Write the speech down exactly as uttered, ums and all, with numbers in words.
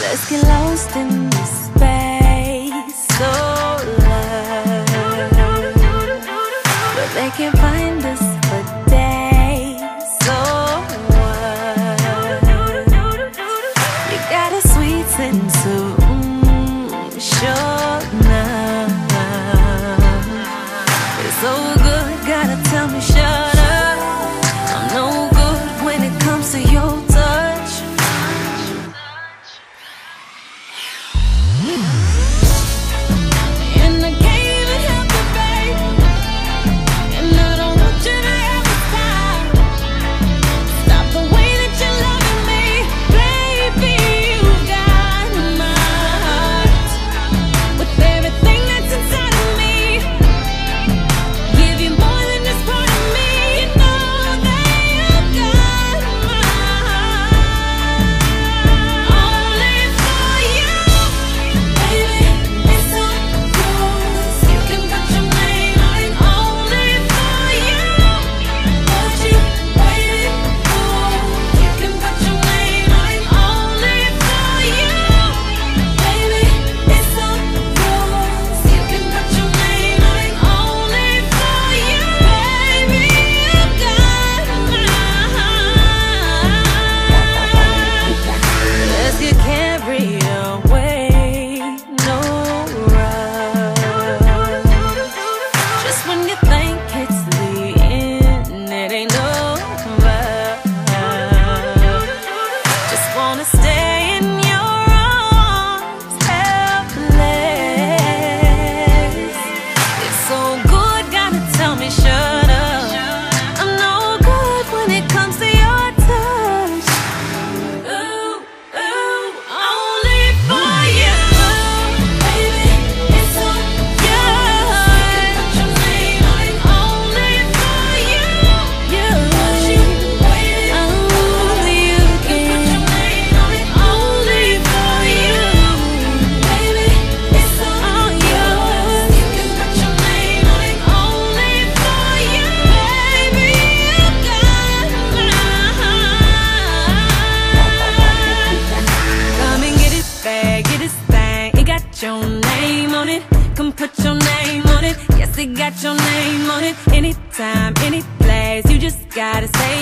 Let's get lost in the space so loud, but they can't find us for days. So what? You got a sweet sense of mm, sure now. It's so good, gotta tell me shut up. I'm no good when it comes to your touch. And I can't even help it, babe. And I don't want you to ever stop. Stop the way that you're loving me, baby. You got my heart with everything that's inside of me. Give you more than this part of me. You know that you got my heart. Only for you, baby. It's all yours. You can put your name on it. Only for you. What you waiting for? You can put your name on it. Only for you, baby. It's all yours. You can put your name on it. Only for you, baby. You got my heart. Let's get carried away, no rush. Just when you think it's the end, it ain't over. Just wanna stay in your arms, helpless. It's so good, gotta tell me shut up. I'm no good when it comes to your touch. Ooh, ooh, only for you, baby. It's all yours. You can put your name on it. Only for you. You, what you waiting for? You can put your name on it. Only for you, baby. It's all yours. You can put your name on it. Only for you, baby. You got my heart. Come and get it back, get this thing. It got your name on it. Come put your name on it. Yes, it got your name on it. Anytime, any place, you just gotta say